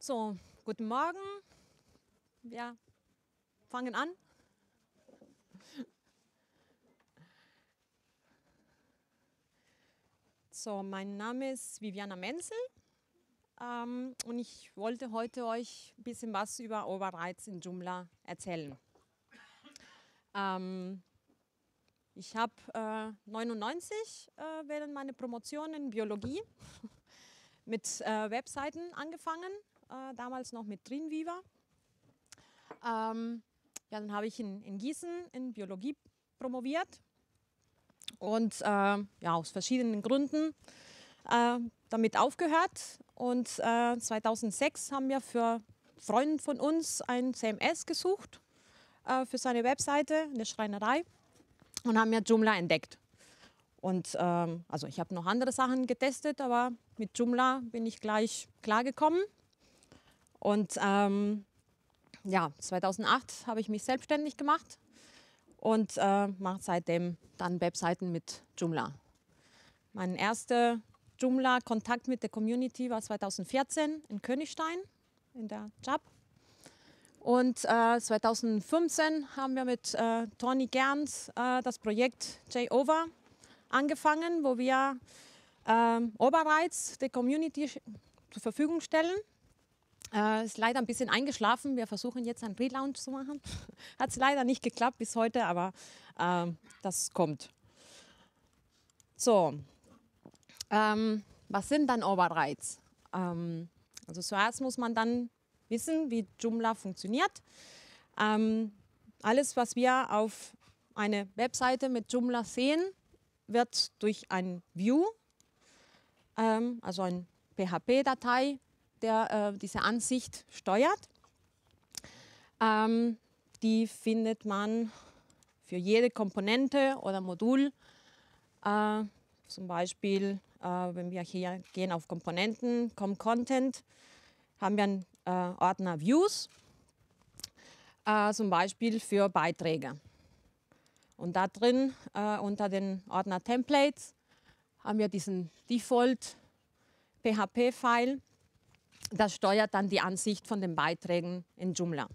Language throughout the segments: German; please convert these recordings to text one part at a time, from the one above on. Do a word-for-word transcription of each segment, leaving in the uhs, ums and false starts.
So, guten Morgen. Wir fangen an. So, mein Name ist Viviana Menzel ähm, und ich wollte heute euch ein bisschen was über Overrides in Joomla erzählen. Ähm, ich habe äh, neunundneunzig äh, während meiner Promotion in Biologie mit äh, Webseiten angefangen, äh, damals noch mit Dreamweaver. Ähm, ja, dann habe ich in, in Gießen in Biologie promoviert und äh, ja, aus verschiedenen Gründen äh, damit aufgehört. Und äh, zweitausendsechs haben wir für Freunde von uns ein C M S gesucht äh, für seine Webseite in der Schreinerei und haben ja Joomla entdeckt. Und ähm, also ich habe noch andere Sachen getestet, aber mit Joomla bin ich gleich klargekommen. Und ähm, ja, zweitausendacht habe ich mich selbstständig gemacht und äh, mache seitdem dann Webseiten mit Joomla. Mein erster Joomla-Kontakt mit der Community war zweitausendvierzehn in Königstein in der J A B. Und äh, zweitausendfünfzehn haben wir mit äh, Toni Gerns äh, das Projekt J-Over angefangen, wo wir äh, Overrides der Community zur Verfügung stellen. Äh, ist leider ein bisschen eingeschlafen. Wir versuchen jetzt einen Relaunch zu machen. Hat es leider nicht geklappt bis heute, aber äh, das kommt. So, ähm, was sind dann Overrides? Ähm, also zuerst muss man dann wissen, wie Joomla funktioniert. Ähm, alles, was wir auf einer Webseite mit Joomla sehen, wird durch ein View, ähm, also eine P H P-Datei, der äh, diese Ansicht steuert. Ähm, die findet man für jede Komponente oder Modul. Äh, zum Beispiel, äh, wenn wir hier gehen auf Komponenten, Com Content, haben wir einen äh, Ordner Views, äh, zum Beispiel für Beiträge. Und da drin, äh, unter den Ordner Templates, haben wir diesen Default P H P-File. Das steuert dann die Ansicht von den Beiträgen in Joomla.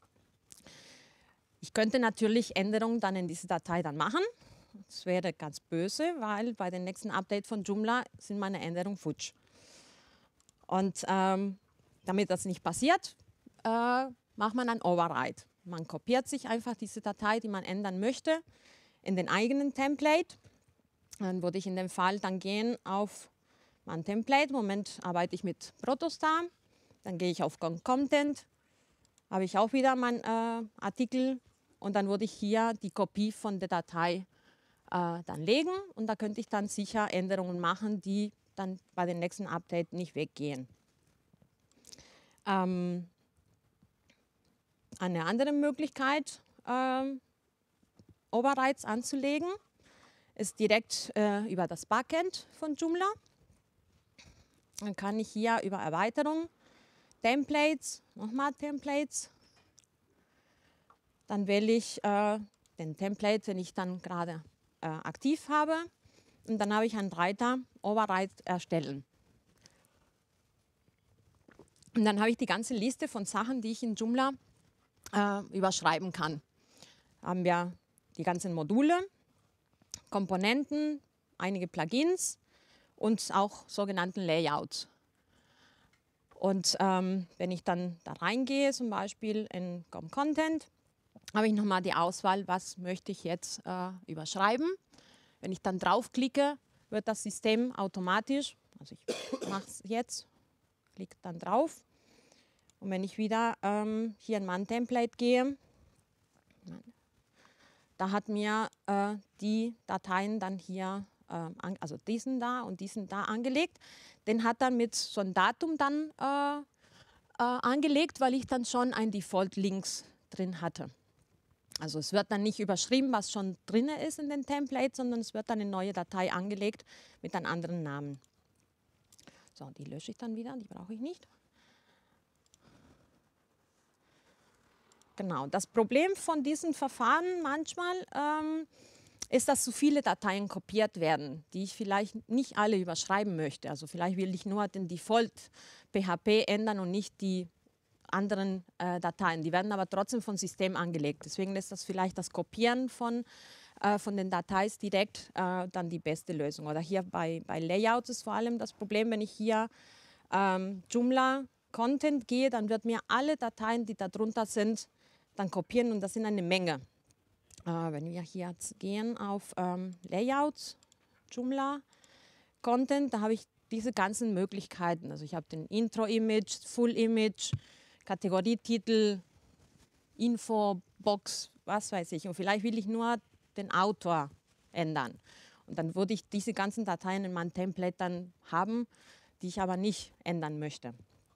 Ich könnte natürlich Änderungen dann in diese Datei dann machen. Das wäre ganz böse, weil bei dem nächsten Update von Joomla sind meine Änderungen futsch. Und ähm, damit das nicht passiert, äh, macht man ein Override. Man kopiert sich einfach diese Datei, die man ändern möchte, in den eigenen Template. Dann würde ich in dem Fall dann gehen auf mein Template. Im Moment arbeite ich mit Protostar. Dann gehe ich auf Content, habe ich auch wieder meinen äh, Artikel und dann würde ich hier die Kopie von der Datei äh, dann legen und da könnte ich dann sicher Änderungen machen, die dann bei dem nächsten Update nicht weggehen. Ähm, eine andere Möglichkeit, äh, Overrides anzulegen, ist direkt äh, über das Backend von Joomla. Dann kann ich hier über Erweiterung, Templates, nochmal Templates, dann wähle ich äh, den Template, den ich dann gerade äh, aktiv habe und dann habe ich einen Reiter Override erstellen. Und dann habe ich die ganze Liste von Sachen, die ich in Joomla äh, überschreiben kann. Da haben wir die ganzen Module, Komponenten, einige Plugins und auch sogenannten Layouts. Und ähm, wenn ich dann da reingehe, zum Beispiel in Com Content, habe ich nochmal die Auswahl, was möchte ich jetzt äh, überschreiben. Wenn ich dann draufklicke, wird das System automatisch, also ich mache es jetzt, klicke dann drauf. Und wenn ich wieder ähm, hier in mein Template gehe, da hat mir äh, die Dateien dann hier, äh, also diesen da und diesen da angelegt. Den hat er mit so einem Datum dann äh, äh, angelegt, weil ich dann schon ein Default-Links drin hatte. Also es wird dann nicht überschrieben, was schon drin ist in den Templates, sondern es wird dann eine neue Datei angelegt mit einem anderen Namen. So, die lösche ich dann wieder, die brauche ich nicht. Genau, das Problem von diesen Verfahren manchmal ähm, ist, dass so viele Dateien kopiert werden, die ich vielleicht nicht alle überschreiben möchte. Also vielleicht will ich nur den Default P H P ändern und nicht die anderen äh, Dateien. Die werden aber trotzdem vom System angelegt. Deswegen ist das vielleicht das Kopieren von, äh, von den Dateien direkt äh, dann die beste Lösung. Oder hier bei, bei Layouts ist vor allem das Problem, wenn ich hier ähm, Joomla Content gehe, dann wird mir alle Dateien, die da drunter sind, dann kopieren und das sind eine Menge. Äh, wenn wir hier jetzt gehen auf ähm, Layouts, Joomla Content, da habe ich diese ganzen Möglichkeiten. Also ich habe den Intro-Image, Full-Image, Kategorietitel, Info-Box, was weiß ich. Und vielleicht will ich nur den Autor ändern. Und dann würde ich diese ganzen Dateien in meinem Template dann haben, die ich aber nicht ändern möchte.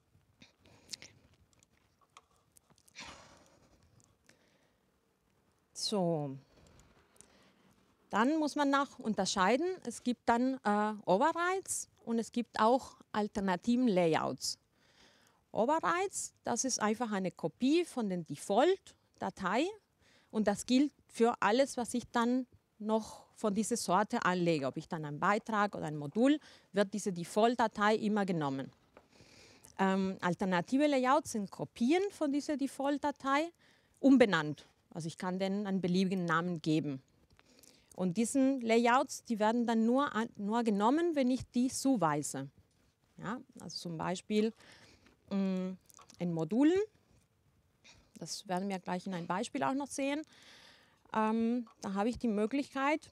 So. Dann muss man noch unterscheiden. Es gibt dann äh, Overrides und es gibt auch alternativen Layouts. Overrides, das ist einfach eine Kopie von der Default-Datei und das gilt für alles, was ich dann noch von dieser Sorte anlege. Ob ich dann einen Beitrag oder ein Modul, wird diese Default-Datei immer genommen. Ähm, alternative Layouts sind Kopien von dieser Default-Datei, umbenannt. Also ich kann denen einen beliebigen Namen geben. Und diesen Layouts, die werden dann nur, nur genommen, wenn ich die zuweise. Ja, also zum Beispiel mh, in Modulen, das werden wir gleich in einem Beispiel auch noch sehen, ähm, da habe ich die Möglichkeit,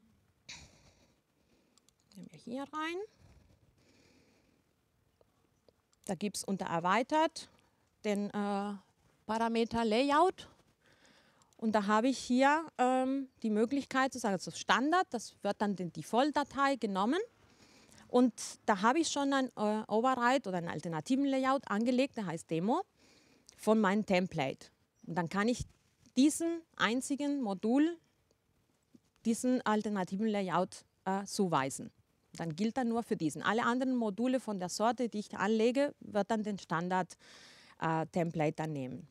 gehen wir hier rein, da gibt es unter Erweitert den äh, Parameter Layout. Und da habe ich hier ähm, die Möglichkeit zu sagen, also Standard, das wird dann die Default-Datei genommen. Und da habe ich schon ein äh, Override oder einen alternativen Layout angelegt, der heißt Demo, von meinem Template. Und dann kann ich diesen einzigen Modul, diesen alternativen Layout äh, zuweisen. Dann gilt er nur für diesen. Alle anderen Module von der Sorte, die ich anlege, wird dann den Standard-Template äh, dann nehmen.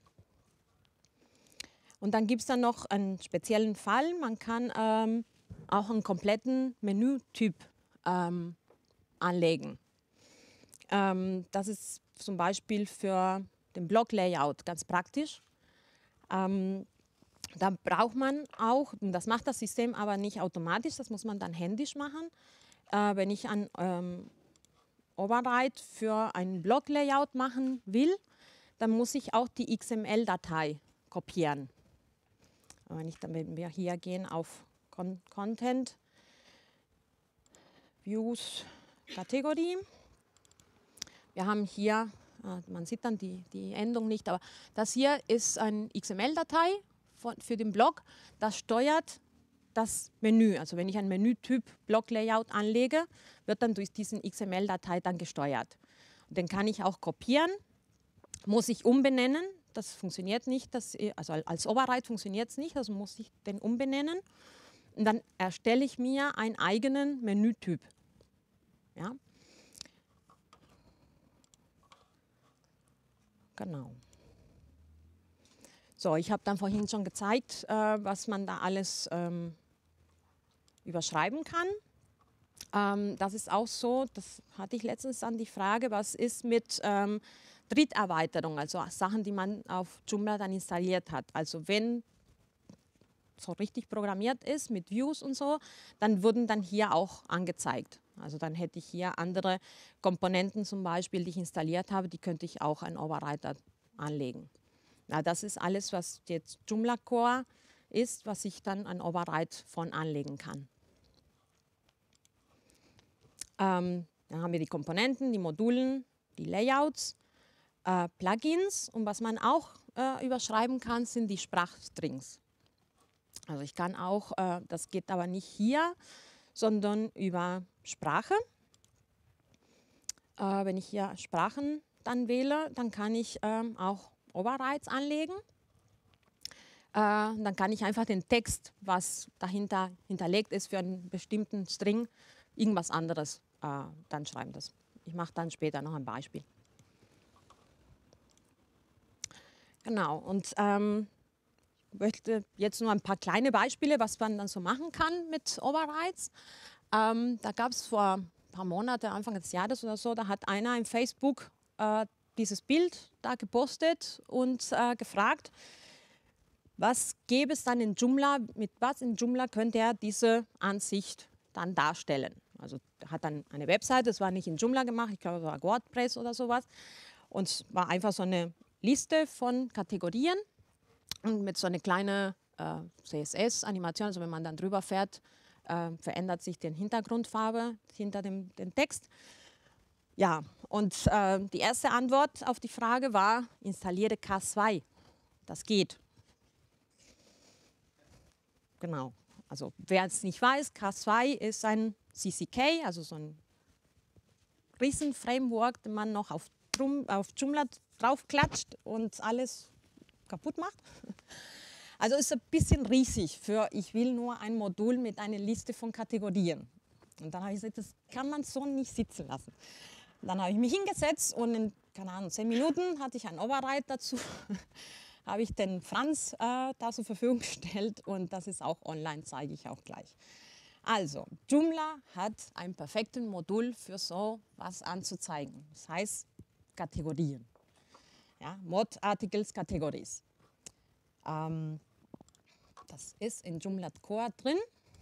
Und dann gibt es dann noch einen speziellen Fall. Man kann ähm, auch einen kompletten Menütyp ähm, anlegen. Ähm, das ist zum Beispiel für den Blog-Layout ganz praktisch. Ähm, da braucht man auch, und das macht das System aber nicht automatisch, das muss man dann händisch machen. Äh, wenn ich ein ähm, Override für ein Blog-Layout machen will, dann muss ich auch die X M L-Datei kopieren. Wenn, ich, wenn wir hier gehen auf Con Content, Views, Kategorie. Wir haben hier, man sieht dann die, die Endung nicht, aber das hier ist eine X M L-Datei für den Blog. Das steuert das Menü. Also wenn ich einen Menütyp Blog-Layout anlege, wird dann durch diesen X M L-Datei dann gesteuert. Und den kann ich auch kopieren, muss ich umbenennen. Das funktioniert nicht, das, also als Override funktioniert es nicht, also muss ich den umbenennen. Und dann erstelle ich mir einen eigenen Menütyp. Ja. Genau. So, ich habe dann vorhin schon gezeigt, äh, was man da alles ähm, überschreiben kann. Ähm, das ist auch so, das hatte ich letztens an die Frage, was ist mit ähm, Dritterweiterung, also Sachen, die man auf Joomla dann installiert hat. Also wenn so richtig programmiert ist mit Views und so, dann wurden dann hier auch angezeigt. Also dann hätte ich hier andere Komponenten zum Beispiel, die ich installiert habe, die könnte ich auch ein Override anlegen. Na, das ist alles, was jetzt Joomla Core ist, was ich dann ein Override von anlegen kann. Ähm, dann haben wir die Komponenten, die Modulen, die Layouts, äh, Plugins und was man auch äh, überschreiben kann, sind die Sprachstrings. Also ich kann auch, äh, das geht aber nicht hier, sondern über Sprache. Äh, wenn ich hier Sprachen dann wähle, dann kann ich ähm, auch Overrides anlegen. Äh, dann kann ich einfach den Text, was dahinter hinterlegt ist für einen bestimmten String, irgendwas anderes äh, dann schreiben. Das, ich mache dann später noch ein Beispiel. Genau, und ähm, ich möchte jetzt nur ein paar kleine Beispiele, was man dann so machen kann mit Overrides. Ähm, da gab es vor ein paar Monaten, Anfang des Jahres oder so, da hat einer in Facebook äh, dieses Bild da gepostet und äh, gefragt, was gäbe es dann in Joomla, mit was in Joomla könnte er diese Ansicht dann darstellen. Also er hat dann eine Webseite, das war nicht in Joomla gemacht, ich glaube, es war WordPress oder sowas. Und es war einfach so eine Liste von Kategorien und mit so einer kleinen äh, C S S-Animation, also wenn man dann drüber fährt, äh, verändert sich die Hintergrundfarbe hinter dem, dem Text. Ja, und äh, die erste Antwort auf die Frage war, installiere K zwei. Das geht. Genau. Also wer es nicht weiß, K zwei ist ein C C K, also so ein Riesen-Framework, den man noch auf, Drum, auf Joomla draufklatscht und alles kaputt macht. Also ist ein bisschen riesig für, ich will nur ein Modul mit einer Liste von Kategorien. Und dann habe ich gesagt, das kann man so nicht sitzen lassen. Und dann habe ich mich hingesetzt und in, keine Ahnung, zehn Minuten hatte ich ein Override dazu. Habe ich den Franz äh, da zur Verfügung gestellt und das ist auch online, zeige ich auch gleich. Also, Joomla hat ein perfektes Modul für so was anzuzeigen. Das heißt Kategorien. Ja, Mod Articles Categories. Ähm, das ist in Joomla Core drin.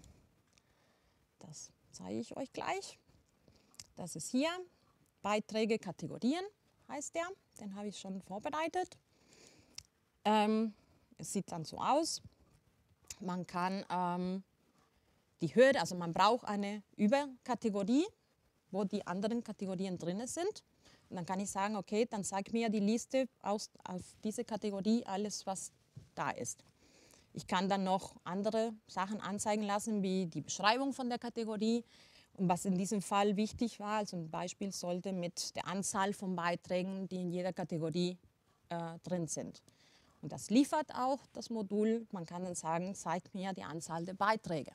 Das zeige ich euch gleich. Das ist hier. Beiträge Kategorien heißt der. Den habe ich schon vorbereitet. Ähm, es sieht dann so aus. Man kann ähm, die Hürde, also man braucht eine Überkategorie, wo die anderen Kategorien drin sind. Und dann kann ich sagen, okay, dann sag mir die Liste aus, auf diese Kategorie alles, was da ist. Ich kann dann noch andere Sachen anzeigen lassen, wie die Beschreibung von der Kategorie. Und was in diesem Fall wichtig war, also ein Beispiel sollte mit der Anzahl von Beiträgen, die in jeder Kategorie äh, drin sind. Und das liefert auch das Modul. Man kann dann sagen, zeigt mir die Anzahl der Beiträge.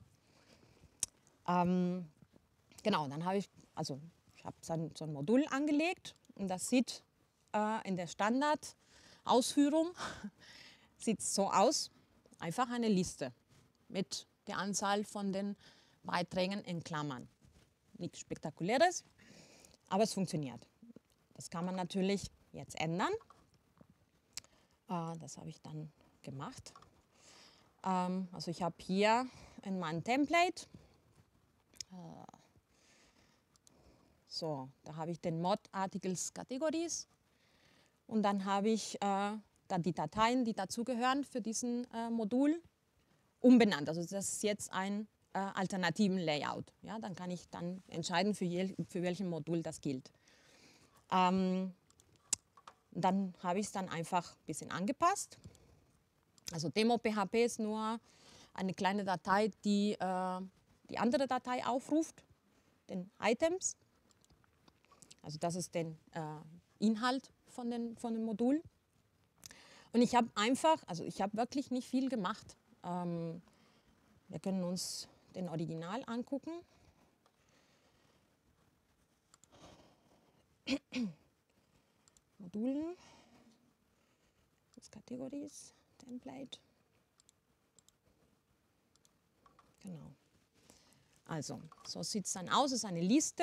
Ähm, genau, dann habe ich, also ich habe so ein, so ein Modul angelegt und das sieht äh, in der Standardausführung sieht so aus, einfach eine Liste mit der Anzahl von den Beiträgen in Klammern. Nichts Spektakuläres, aber es funktioniert. Das kann man natürlich jetzt ändern. Äh, das habe ich dann gemacht. Ähm, also ich habe hier in meinem Template, äh, so, da habe ich den Mod Articles Categories und dann habe ich äh, dann die Dateien, die dazugehören für diesen äh, Modul, umbenannt. Also das ist jetzt ein äh, alternativen Layout. Ja, dann kann ich dann entscheiden, für, je, für welchen Modul das gilt. Ähm, dann habe ich es dann einfach ein bisschen angepasst. Also Demo.P H P ist nur eine kleine Datei, die äh, die andere Datei aufruft, den Items. Also das ist der äh, Inhalt von, den, von dem Modul. Und ich habe einfach, also ich habe wirklich nicht viel gemacht. Ähm, wir können uns den Original angucken. Modulen, das Kategories, Template. Genau. Also, so sieht es dann aus. Es ist eine Liste.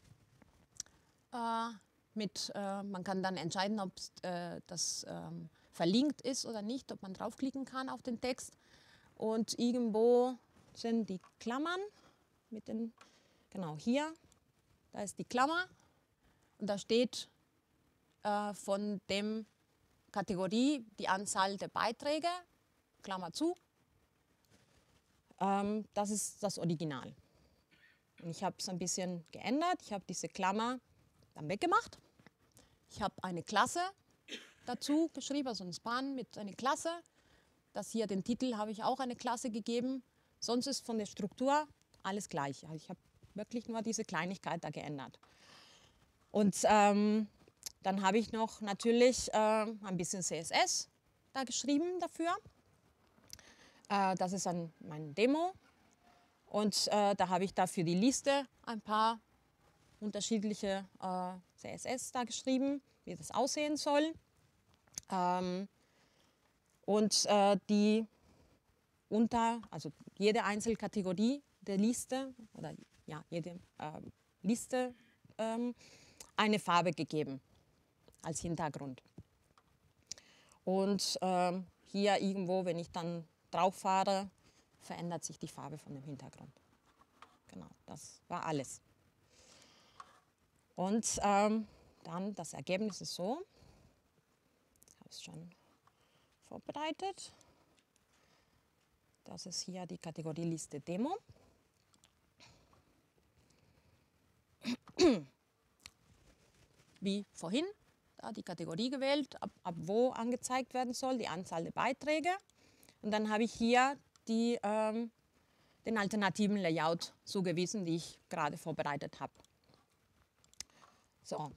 Äh, mit, äh, man kann dann entscheiden, ob äh, das ähm, verlinkt ist oder nicht, ob man draufklicken kann auf den Text. Und irgendwo sind die Klammern mit den, genau hier, da ist die Klammer und da steht äh, von dem Kategorie die Anzahl der Beiträge, Klammer zu. Ähm, das ist das Original. Und ich habe es ein bisschen geändert. Ich habe diese Klammer dann weggemacht. Ich habe eine Klasse dazu geschrieben, also ein Span mit einer Klasse. Das hier, den Titel, habe ich auch eine Klasse gegeben. Sonst ist von der Struktur alles gleich. Also ich habe wirklich nur diese Kleinigkeit da geändert. Und ähm, dann habe ich noch natürlich äh, ein bisschen C S S da geschrieben dafür. Äh, das ist ein, mein Demo. Und äh, da habe ich da für die Liste ein paar unterschiedliche äh, C S S da geschrieben, wie das aussehen soll. Ähm, und äh, die unter, also jede einzelne Kategorie der Liste oder ja, jede äh, Liste ähm, eine Farbe gegeben. als Hintergrund. Und ähm, hier irgendwo, wenn ich dann drauf fahre, verändert sich die Farbe von dem Hintergrund. Genau, das war alles. Und ähm, dann das Ergebnis ist so, ich habe es schon vorbereitet. Das ist hier die Kategorieliste Demo. Wie vorhin, da die Kategorie gewählt, ab, ab wo angezeigt werden soll, die Anzahl der Beiträge. Und dann habe ich hier die, ähm, den alternativen Layout zugewiesen, die ich gerade vorbereitet habe. So.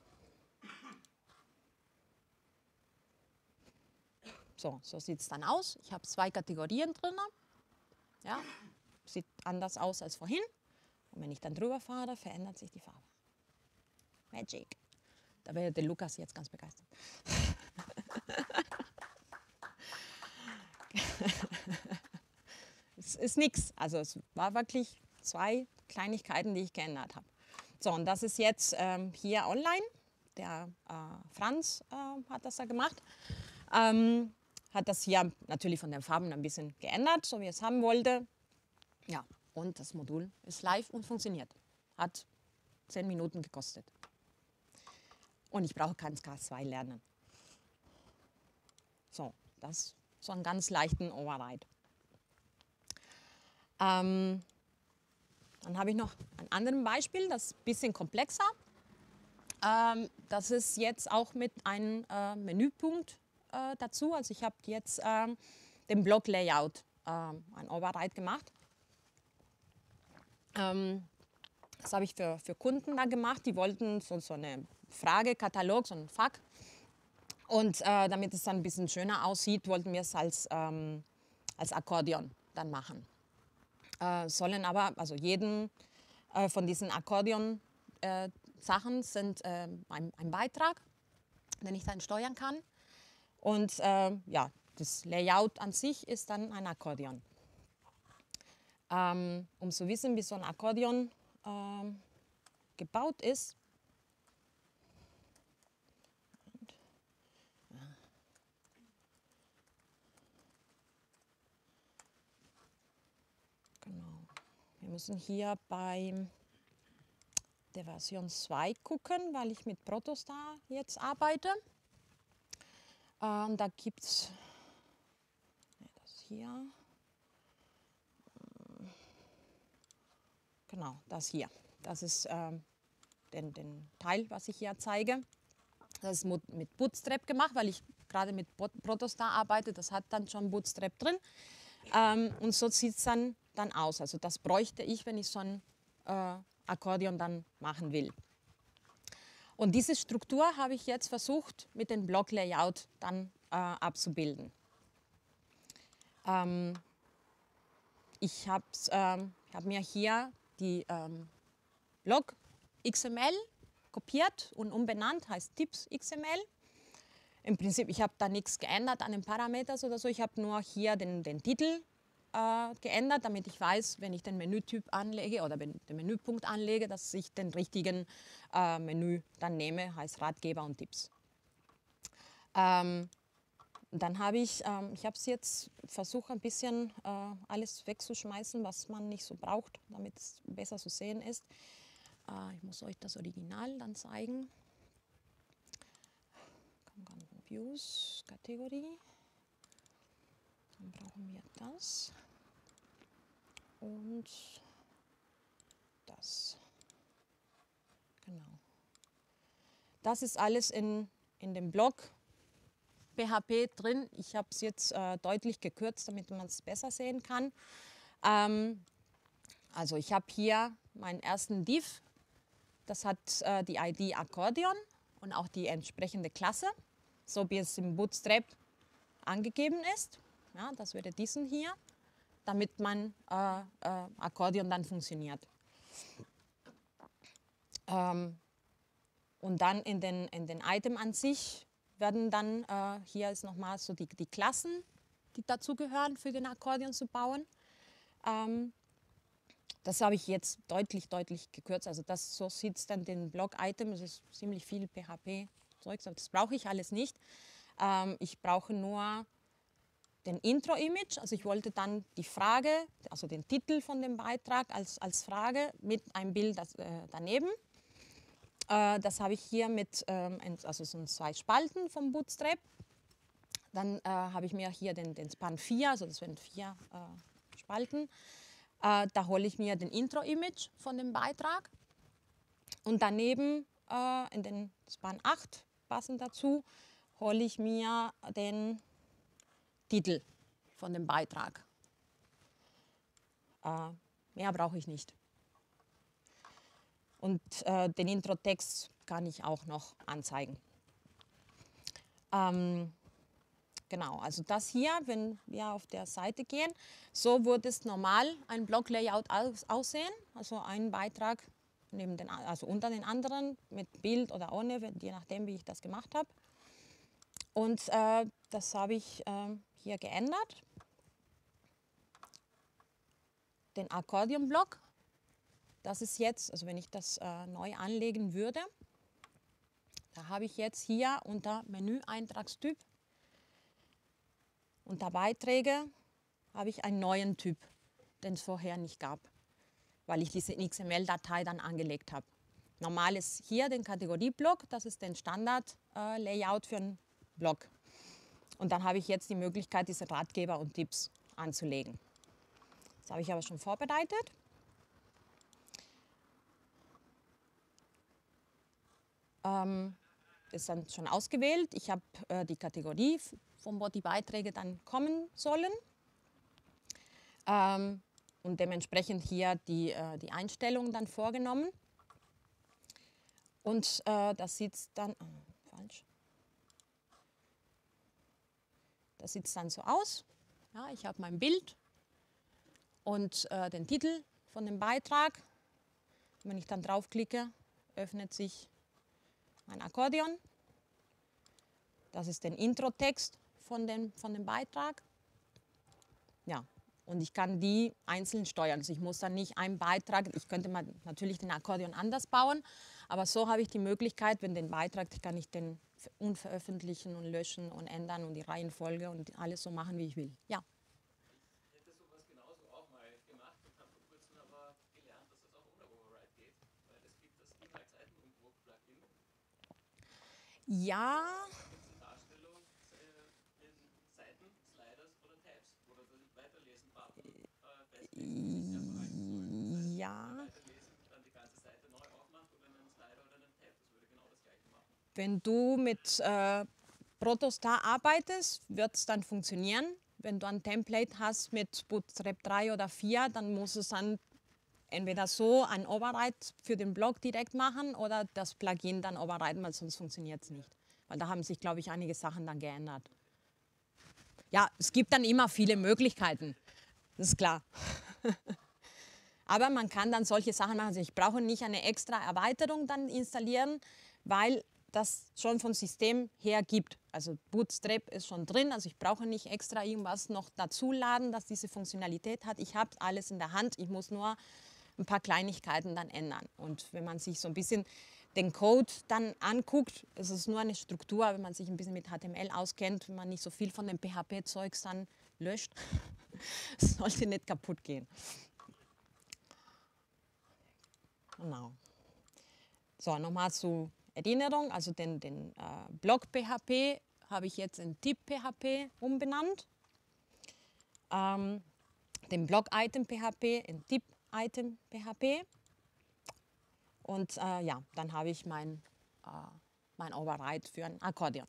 So, so sieht es dann aus. Ich habe zwei Kategorien drin. Ja, sieht anders aus als vorhin. Und wenn ich dann drüber fahre, verändert sich die Farbe. Magic. Da wäre der Lukas jetzt ganz begeistert. Es ist nichts. Also es war wirklich zwei Kleinigkeiten, die ich geändert habe. So, und das ist jetzt ähm, hier online. Der äh, Franz äh, hat das da gemacht. Ähm, hat das hier natürlich von den Farben ein bisschen geändert, so wie er es haben wollte. Ja, und das Modul ist live und funktioniert. Hat zehn Minuten gekostet. Und ich brauche kein K zwei lernen. So, das ist so einen ganz leichten Override. Ähm, dann habe ich noch ein anderes Beispiel, das ist ein bisschen komplexer. Ähm, das ist jetzt auch mit einem äh, Menüpunkt äh, dazu. Also ich habe jetzt ähm, den Block-Layout äh, ein Override gemacht. Ähm, das habe ich für, für Kunden da gemacht. Die wollten so, so eine Fragekatalog, so einen F A Q. Und äh, damit es dann ein bisschen schöner aussieht, wollten wir es als, ähm, als Akkordeon dann machen. Äh, sollen aber, also jeden äh, von diesen Akkordeon-Sachen äh, sind äh, ein, ein Beitrag, den ich dann steuern kann. Und äh, ja, das Layout an sich ist dann ein Akkordeon. Ähm, um zu wissen, wie so ein Akkordeon äh, gebaut ist, genau. Wir müssen hier bei der Version zwei gucken, weil ich mit Protostar jetzt arbeite. Ähm, da gibt es das hier. Genau, das hier. Das ist ähm, den, den Teil, was ich hier zeige. Das ist mit Bootstrap gemacht, weil ich gerade mit Protostar arbeite. Das hat dann schon Bootstrap drin. Ähm, und so sieht es dann, dann aus. Also das bräuchte ich, wenn ich so ein äh, Akkordeon dann machen will. Und diese Struktur habe ich jetzt versucht, mit dem Block-Layout dann äh, abzubilden. Ähm, ich habe ähm, hab mir hier die ähm, Block X M L kopiert und umbenannt, heißt Tipps X M L. Im Prinzip, ich habe da nichts geändert an den Parametern oder so. Ich habe nur hier den, den Titel äh, geändert, damit ich weiß, wenn ich den Menütyp anlege oder den Menüpunkt anlege, dass ich den richtigen äh, Menü dann nehme, heißt Ratgeber und Tipps. Ähm, dann habe ich, ähm, ich habe es jetzt versucht, ein bisschen äh, alles wegzuschmeißen, was man nicht so braucht, damit es besser zu sehen ist. Äh, ich muss euch das Original dann zeigen. Views, Kategorie. Dann brauchen wir das und das. Genau. Das ist alles in, in dem Blog P H P drin. Ich habe es jetzt äh, deutlich gekürzt, damit man es besser sehen kann. Ähm, also ich habe hier meinen ersten Div. Das hat äh, die I D Akkordeon und auch die entsprechende Klasse, so wie es im Bootstrap angegeben ist. Ja, das wäre diesen hier, damit mein äh, äh, Akkordeon dann funktioniert. Ähm, und dann in den, in den Item an sich werden dann, äh, hier ist nochmal so die, die Klassen, die dazugehören, für den Akkordeon zu bauen. Ähm, das habe ich jetzt deutlich, deutlich gekürzt. Also das, so sieht es dann den Blog-Item, es ist ziemlich viel P H P, Zeugs, aber das brauche ich alles nicht. Ähm, ich brauche nur den Intro-Image, also ich wollte dann die Frage, also den Titel von dem Beitrag als, als Frage mit einem Bild das, äh, daneben. Äh, das habe ich hier mit, ähm, also so zwei Spalten vom Bootstrap. Dann äh, habe ich mir hier den, den Span vier, also das sind vier äh, Spalten. Äh, da hole ich mir den Intro-Image von dem Beitrag. Und daneben äh, in den Span acht, passend dazu, hole ich mir den Titel von dem Beitrag. Äh, mehr brauche ich nicht. Und äh, den Intro-Text kann ich auch noch anzeigen. Ähm, genau, also das hier, wenn wir auf der Seite gehen, so würde es normal ein Blog-Layout aus, aussehen. Also ein Beitrag neben den, also unter den anderen mit Bild oder ohne, je nachdem, wie ich das gemacht habe. Und äh, das habe ich äh, hier geändert. Den Akkordeon-Block, das ist jetzt, also wenn ich das äh, neu anlegen würde, da habe ich jetzt hier unter Menü Eintragstyp, unter Beiträge habe ich einen neuen Typ, den es vorher nicht gab, weil ich diese X M L-Datei dann angelegt habe. Normal ist hier den Kategorieblock, das ist den Standard-Layout äh, für einen Blog. Und dann habe ich jetzt die Möglichkeit, diese Ratgeber und Tipps anzulegen. Das habe ich aber schon vorbereitet. Ähm, ist dann schon ausgewählt. Ich habe äh, die Kategorie, von wo die Beiträge dann kommen sollen. Ähm, und dementsprechend hier die, äh, die Einstellungen dann vorgenommen. Und äh, das sieht dann, oh, falsch. Das sieht dann so aus. Ja, ich habe mein Bild und äh, den Titel von dem Beitrag. Und wenn ich dann draufklicke, öffnet sich mein Akkordeon. Das ist der Intro-Text von dem, von dem Beitrag. Ja, und ich kann die einzeln steuern. Also ich muss dann nicht einen Beitrag, ich könnte mal natürlich den Akkordeon anders bauen, aber so habe ich die Möglichkeit, wenn den Beitrag, kann ich den unveröffentlichen und löschen und ändern und die Reihenfolge und alles so machen, wie ich will. Ja. Ich hätte sowas genauso auch mal gemacht und habe vor kurzem aber gelernt, dass es auch ohne Override geht, weil es gibt das Inhaltseitenumbruch-Plugin. Ja. Da gibt es eine Darstellung äh, in Seiten, Sliders oder Tabs, wo du den Weiterlesen-Button äh, festlegen. Ja. Weiterlesen, dann die ganze Seite neu aufmacht oder einen Slider oder einen Tab, das würde genau das gleiche machen. Wenn du mit äh, Protostar arbeitest, wird es dann funktionieren. Wenn du ein Template hast mit Bootstrap drei oder vier, dann muss es dann entweder so ein Override für den Blog direkt machen oder das Plugin dann overriden, weil sonst funktioniert es nicht. Weil da haben sich, glaube ich, einige Sachen dann geändert. Ja, es gibt dann immer viele Möglichkeiten, das ist klar. Aber man kann dann solche Sachen machen. Also ich brauche nicht eine extra Erweiterung dann installieren, weil das schon vom System her gibt. Also Bootstrap ist schon drin, also ich brauche nicht extra irgendwas noch dazu laden, dass diese Funktionalität hat. Ich habe alles in der Hand, ich muss nur ein paar Kleinigkeiten dann ändern. Und wenn man sich so ein bisschen den Code dann anguckt, ist es nur eine Struktur, wenn man sich ein bisschen mit H T M L auskennt, wenn man nicht so viel von dem P H P-Zeugs dann löscht, es sollte nicht kaputt gehen. Genau. So, nochmal zur Erinnerung, also den, den äh, Blog-P H P habe ich jetzt in Typ-P H P umbenannt. Ähm, den Blog-Item-P H P in Typ-Item-P H P. Und äh, ja, dann habe ich mein, äh, mein Override für ein Akkordeon.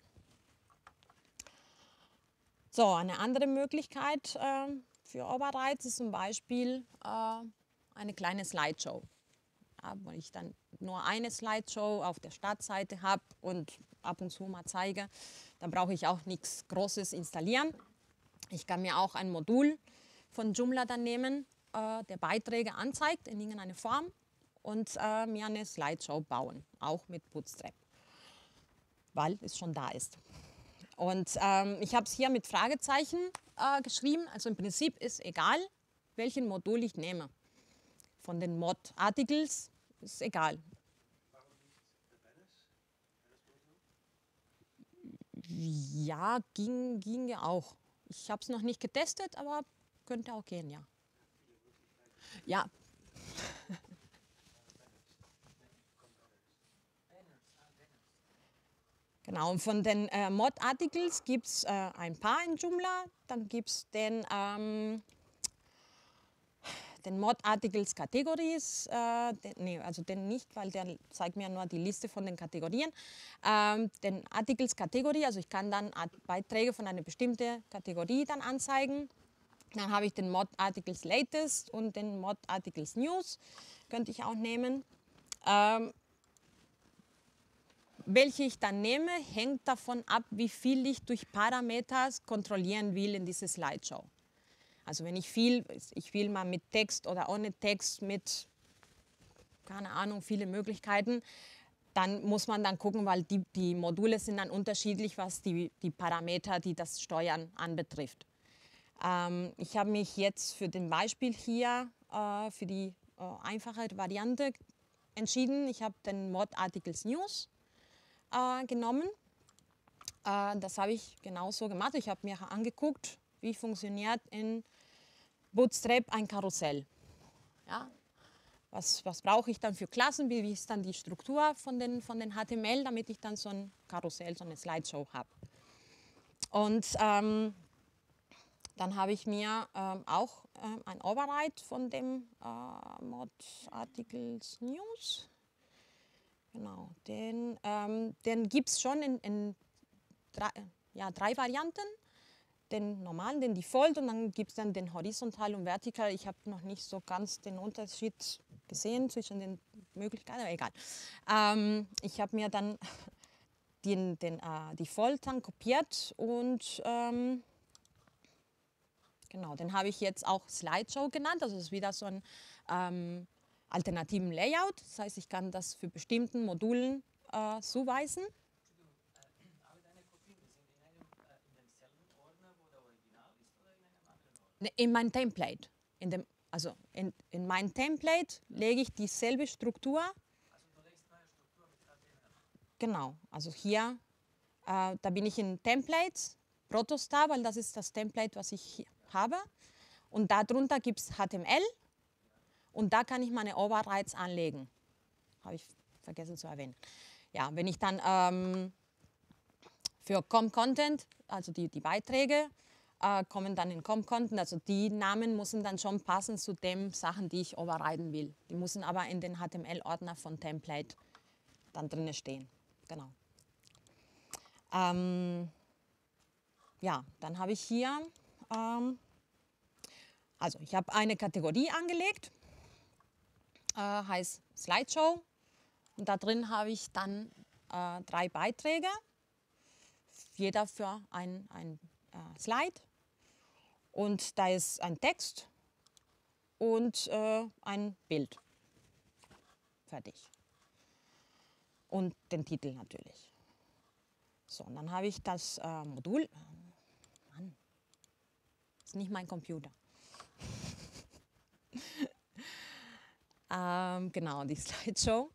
So, eine andere Möglichkeit äh, für Overrides ist zum Beispiel äh, eine kleine Slideshow. Ja, wo ich dann nur eine Slideshow auf der Startseite habe und ab und zu mal zeige, dann brauche ich auch nichts Großes installieren. Ich kann mir auch ein Modul von Joomla dann nehmen, äh, der Beiträge anzeigt in irgendeiner Form und äh, mir eine Slideshow bauen, auch mit Bootstrap, weil es schon da ist. Und ähm, ich habe es hier mit Fragezeichen äh, geschrieben, also im Prinzip ist egal, welchen Modul ich nehme. Von den Mod-Articles ist egal. Warum nicht beides? Beides Modul? Ja, ging, ging ja auch. Ich habe es noch nicht getestet, aber könnte auch gehen, ja. Ja. Genau, und von den äh, Mod-Articles gibt es äh, ein paar in Joomla. Dann gibt es den, ähm, den Mod-Articles Categories. Äh, den, nee, also den nicht, weil der zeigt mir nur die Liste von den Kategorien. Ähm, den Articles Kategorie, also ich kann dann Beiträge von einer bestimmten Kategorie dann anzeigen. Dann habe ich den Mod-Articles Latest und den Mod-Articles News, könnte ich auch nehmen. Ähm, Welche ich dann nehme, hängt davon ab, wie viel ich durch Parameter kontrollieren will in dieser Slideshow. Also wenn ich viel, ich will mal mit Text oder ohne Text, mit, keine Ahnung, viele Möglichkeiten, dann muss man dann gucken, weil die, die Module sind dann unterschiedlich, was die, die Parameter, die das Steuern anbetrifft. Ähm, ich habe mich jetzt für den Beispiel hier, äh, für die äh, einfache Variante entschieden. Ich habe den Mod Articles News äh, genommen. Äh, das habe ich genauso gemacht. Ich habe mir angeguckt, wie funktioniert in Bootstrap ein Karussell. Ja? Was, was brauche ich dann für Klassen, wie, wie ist dann die Struktur von den, von den H T M L, damit ich dann so ein Karussell, so eine Slideshow habe. Und ähm, dann habe ich mir ähm, auch ähm, ein Override von dem äh, Mod Articles News. Genau, den, ähm, den gibt es schon in, in drei, ja, drei Varianten. Den normalen, den Default, und dann gibt es dann den horizontal und vertikal. Ich habe noch nicht so ganz den Unterschied gesehen zwischen den Möglichkeiten, aber egal. Ähm, ich habe mir dann den, den äh, Default dann kopiert und ähm, genau, den habe ich jetzt auch Slideshow genannt. Also es ist wieder so ein ähm, alternativen Layout. Das heißt, ich kann das für bestimmten Modulen äh, zuweisen. In mein Template. In dem, also in, in mein Template lege ich dieselbe Struktur. Also du legst neue Struktur mit H T M L. Genau, also hier, äh, da bin ich in Templates, Protostar, weil das ist das Template, was ich habe. Und darunter gibt es H T M L und da kann ich meine Overrides anlegen. Habe ich vergessen zu erwähnen. Ja, wenn ich dann ähm, für Com-Content, also die, die Beiträge, äh, kommen dann in Com-Content, also die Namen müssen dann schon passen zu den Sachen, die ich overriden will. Die müssen aber in den H T M L-Ordner von Template dann drin stehen. Genau. Ähm, ja, dann habe ich hier, ähm, also ich habe eine Kategorie angelegt, äh, heißt Slideshow, und da drin habe ich dann äh, drei Beiträge, jeder für ein, ein äh, Slide. Und da ist ein Text und äh, ein Bild. Fertig. Und den Titel natürlich. So, und dann habe ich das äh, Modul. Mann, das ist nicht mein Computer. ähm, genau, die Slideshow.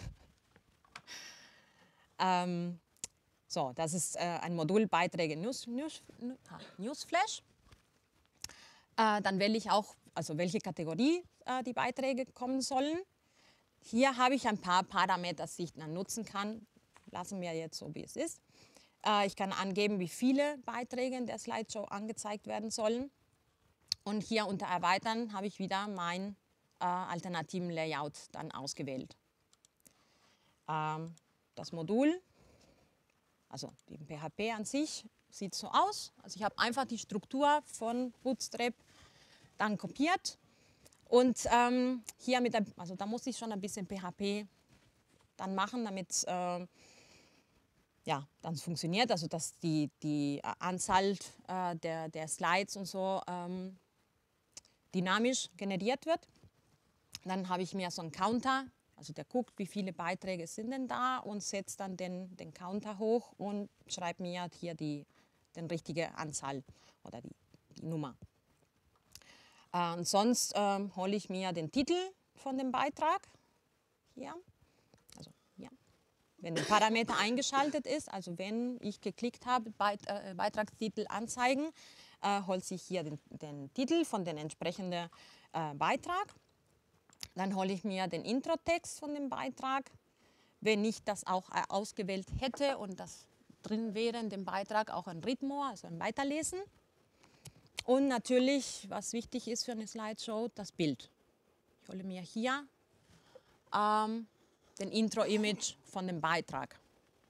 ähm, so, das ist äh, ein Modul Beiträge News, News, Newsflash. Äh, dann wähle ich auch, also welche Kategorie äh, die Beiträge kommen sollen. Hier habe ich ein paar Parameter, die ich dann nutzen kann. Lassen wir jetzt so, wie es ist. Äh, ich kann angeben, wie viele Beiträge in der Slideshow angezeigt werden sollen. Und hier unter Erweitern habe ich wieder mein äh, alternativen Layout dann ausgewählt. Ähm, das Modul, also die P H P an sich, sieht so aus. Also ich habe einfach die Struktur von Bootstrap dann kopiert. Und ähm, hier mit der, also da muss ich schon ein bisschen P H P dann machen, damit äh, ja, dann funktioniert, also dass die, die Anzahl äh, der, der Slides und so ähm, dynamisch generiert wird. Dann habe ich mir so einen Counter, also der guckt, wie viele Beiträge sind denn da, und setzt dann den, den Counter hoch und schreibt mir hier die, die richtige Anzahl oder die, die Nummer. Äh, und sonst ähm, hole ich mir den Titel von dem Beitrag hier, also hier. wenn der Parameter eingeschaltet ist, also wenn ich geklickt habe, Beit, äh, Beitragstitel anzeigen, äh, hole ich hier den, den Titel von dem entsprechenden äh, Beitrag. Dann hole ich mir den Introtext von dem Beitrag. Wenn ich das auch äh, ausgewählt hätte und das drin wäre in dem Beitrag, auch ein Read More, also ein Weiterlesen. Und natürlich, was wichtig ist für eine Slideshow, das Bild. Ich hole mir hier ähm, den Intro-Image von dem Beitrag.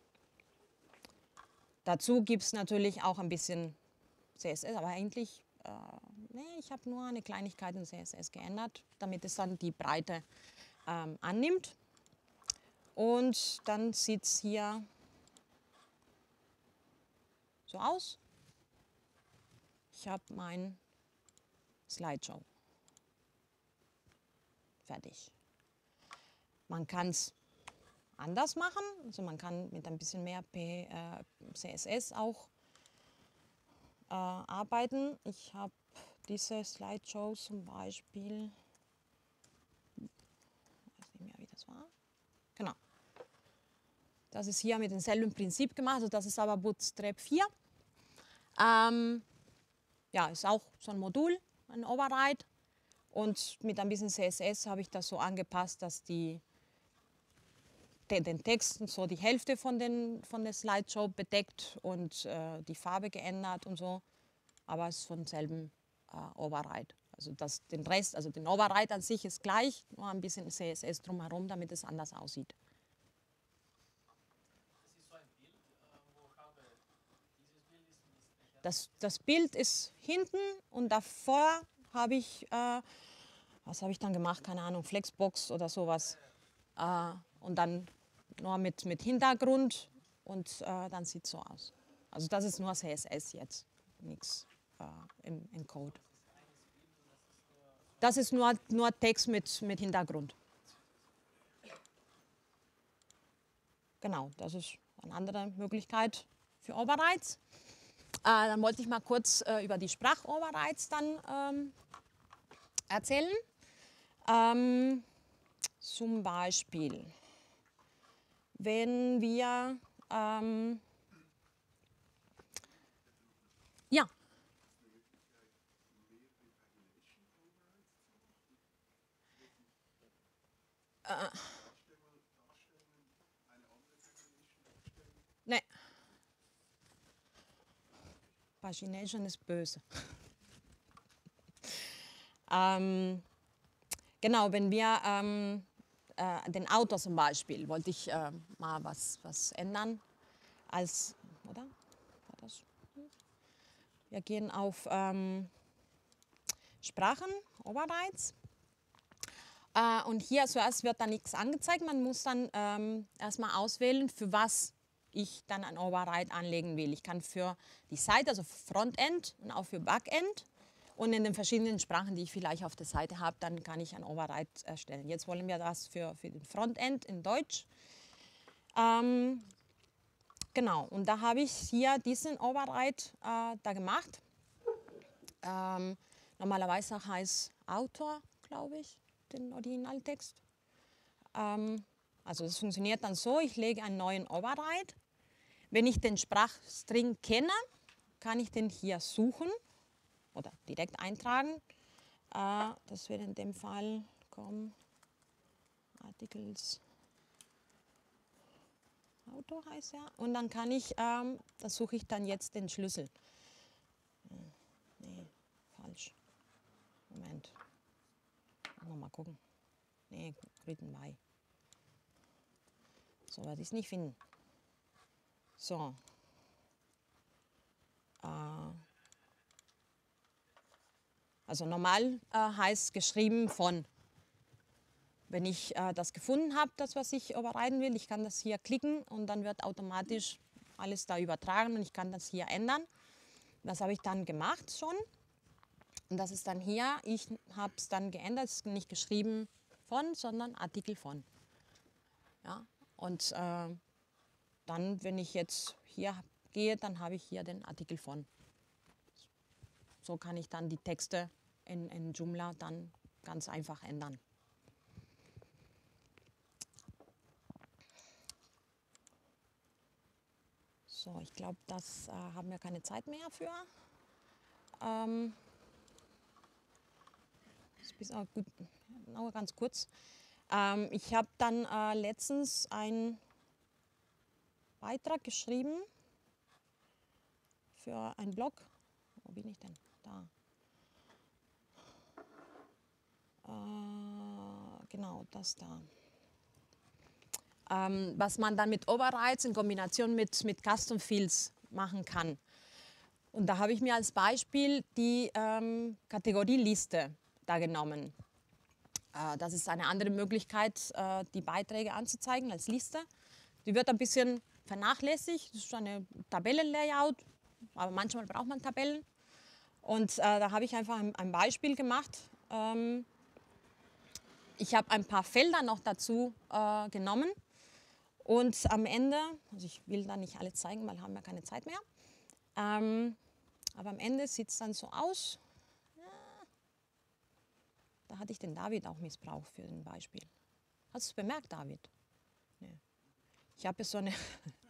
Dazu gibt es natürlich auch ein bisschen C S S, aber eigentlich, äh, nee, ich habe nur eine Kleinigkeit in C S S geändert, damit es dann die Breite ähm, annimmt. Und dann sieht es hier so aus. Ich habe mein Slideshow. Fertig. Man kann es anders machen, also man kann mit ein bisschen mehr P, äh, C S S auch äh, arbeiten. Ich habe diese Slideshow zum Beispiel, ich weiß nicht mehr, wie das war. Genau. Das ist hier mit demselben Prinzip gemacht, also das ist aber Bootstrap vier. Ähm, ja, ist auch so ein Modul, ein Override. Und mit ein bisschen C S S habe ich das so angepasst, dass die, den, den Text so die Hälfte von, den, von der Slideshow bedeckt und äh, die Farbe geändert und so. Aber es ist von demselben äh, Override. Also das, den Rest, also den Override an sich ist gleich, nur ein bisschen C S S drumherum, damit es anders aussieht. Das, das Bild ist hinten und davor habe ich, äh, was habe ich dann gemacht? Keine Ahnung, Flexbox oder sowas. Äh, und dann nur mit, mit Hintergrund und äh, dann sieht es so aus. Also das ist nur C S S jetzt, nichts äh, im, im Code. Das ist nur, nur Text mit, mit Hintergrund. Genau, das ist eine andere Möglichkeit für Overrides. Äh, dann wollte ich mal kurz äh, über die Sprachoverrides dann ähm, erzählen. Ähm, zum Beispiel, wenn wir, ähm, ja, äh, ne, Pagination ist böse. ähm, genau, wenn wir ähm, äh, den Autor zum Beispiel, wollte ich äh, mal was, was ändern als, oder? War das? Wir gehen auf ähm, Sprachen, Overrides. Äh, und hier zuerst wird dann nichts angezeigt. Man muss dann ähm, erstmal auswählen, für was ich dann ein Override anlegen will. Ich kann für die Seite, also für Frontend und auch für Backend und in den verschiedenen Sprachen, die ich vielleicht auf der Seite habe, dann kann ich ein Override erstellen. Jetzt wollen wir das für, für den Frontend in Deutsch. Ähm, genau, und da habe ich hier diesen Override äh, da gemacht. Ähm, normalerweise heißt Autor, glaube ich, den Originaltext. Ähm, also es funktioniert dann so, ich lege einen neuen Override. Wenn ich den Sprachstring kenne, kann ich den hier suchen oder direkt eintragen. Äh, das wäre in dem Fall com, Articles, Autor heißt er. Und dann kann ich, ähm, da suche ich dann jetzt den Schlüssel. Nee, falsch. Moment. Nochmal gucken. Nee, written by. So werde ich es nicht finden. So. Äh, also normal äh, heißt geschrieben von. Wenn ich äh, das gefunden habe, das was ich überreiten will, ich kann das hier klicken und dann wird automatisch alles da übertragen und ich kann das hier ändern. Das habe ich dann gemacht schon. Und das ist dann hier, ich habe es dann geändert, es ist nicht geschrieben von, sondern Artikel von. Ja, und äh, dann, wenn ich jetzt hier gehe, dann habe ich hier den Artikel von. So kann ich dann die Texte in, in Joomla dann ganz einfach ändern. So, ich glaube, das äh, haben wir keine Zeit mehr für. Ähm, das ist auch gut, nur ganz kurz. Ähm, ich habe dann äh, letztens einen Beitrag geschrieben für einen Blog. Wo bin ich denn? Da. Äh, genau, das da. Ähm, was man dann mit Overrides in Kombination mit, mit Custom Fields machen kann. Und da habe ich mir als Beispiel die ähm, Kategorieliste da genommen. Äh, das ist eine andere Möglichkeit, äh, die Beiträge anzuzeigen als Liste. Die wird ein bisschen vernachlässigt. Das ist eine Tabellenlayout, aber manchmal braucht man Tabellen. Und äh, da habe ich einfach ein, ein Beispiel gemacht. Ähm, ich habe ein paar Felder noch dazu äh, genommen. Und am Ende, also ich will da nicht alle zeigen, weil haben wir keine Zeit mehr. Ähm, aber am Ende sieht es dann so aus. Ja, da hatte ich den David auch missbraucht für ein Beispiel. Hast du es bemerkt, David? Nee. Ich habe so eine,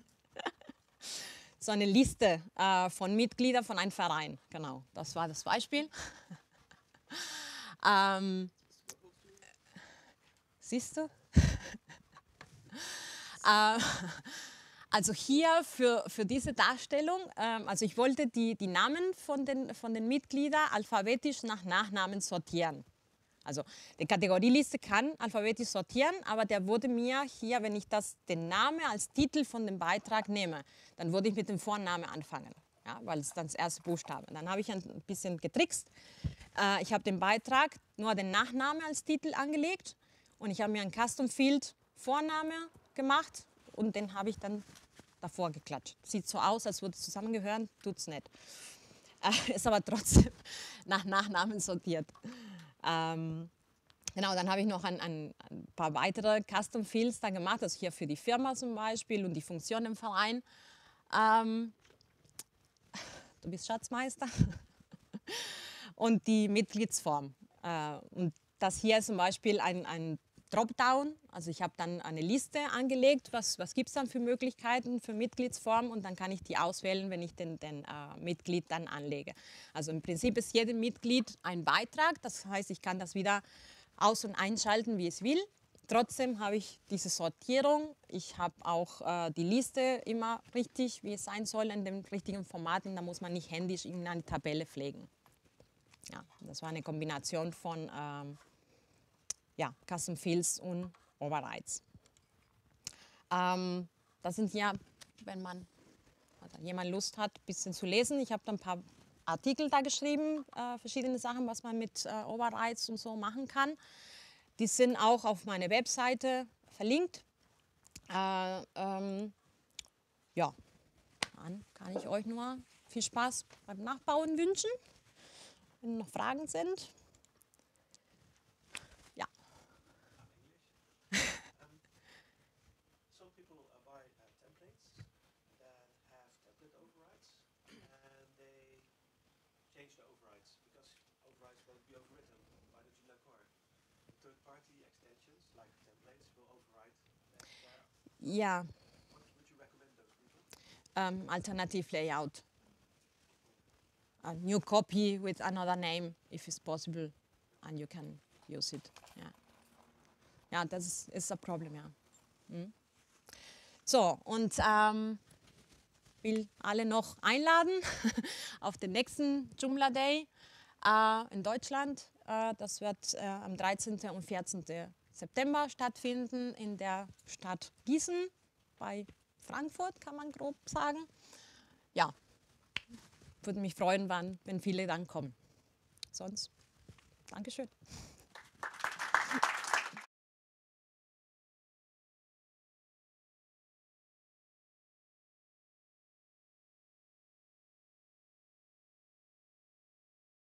so eine Liste äh, von Mitgliedern von einem Verein. Genau, das war das Beispiel. ähm, siehst du? äh, Also hier für, für diese Darstellung, ähm, also ich wollte die, die Namen von den, von den Mitgliedern alphabetisch nach Nachnamen sortieren. Also die Kategorieliste kann alphabetisch sortieren, aber der wurde mir hier, wenn ich das, den Namen als Titel von dem Beitrag nehme, dann würde ich mit dem Vornamen anfangen, ja, weil es dann das erste Buchstabe. Dann habe ich ein bisschen getrickst. Äh, ich habe den Beitrag nur den Nachnamen als Titel angelegt und ich habe mir ein Custom Field Vorname gemacht und den habe ich dann davor geklatscht. Sieht so aus, als würde es zusammengehören, tut es nicht. Äh, ist aber trotzdem nach Nachnamen sortiert. Ähm, genau, dann habe ich noch ein, ein, ein paar weitere Custom Fields dann gemacht, also hier für die Firma zum Beispiel und die Funktion im Verein. Ähm, du bist Schatzmeister. Und die Mitgliedsform. Äh, und das hier ist zum Beispiel ein, ein Dropdown. Also ich habe dann eine Liste angelegt, was, was gibt es dann für Möglichkeiten für Mitgliedsformen und dann kann ich die auswählen, wenn ich den, den äh, Mitglied dann anlege. Also im Prinzip ist jedem Mitglied ein Beitrag, das heißt, ich kann das wieder aus- und einschalten, wie ich es will. Trotzdem habe ich diese Sortierung. Ich habe auch äh, die Liste immer richtig, wie es sein soll, in den richtigen Formaten. Da muss man nicht händisch in eine Tabelle pflegen. Ja, das war eine Kombination von ähm, ja, Custom Fields und Overrides. Ähm, das sind ja, wenn man, also jemand Lust hat, ein bisschen zu lesen. Ich habe da ein paar Artikel da geschrieben, äh, verschiedene Sachen, was man mit äh, Overrides und so machen kann. Die sind auch auf meiner Webseite verlinkt. Äh, ähm, ja, dann kann ich euch nur viel Spaß beim Nachbauen wünschen. Wenn noch Fragen sind. Ja. Um, some people uh, buy uh, templates that have template overrides, and they change the overrides because overrides won't be overwritten by the Joomla core. Third-party extensions like templates will override that. Uh, Ja, what would you recommend those people? ähm, Alternative Layout. A new copy with another name, if it's possible, and you can use it. Ja, ja, das ist, ist ein Problem, ja. Hm. So, und ähm, will alle noch einladen auf den nächsten Joomla Day äh, in Deutschland. Äh, das wird äh, am dreizehnten und vierzehnten September stattfinden in der Stadt Gießen bei Frankfurt, kann man grob sagen. Ja, würde mich freuen, wann, wenn viele dann kommen. Sonst, Dankeschön.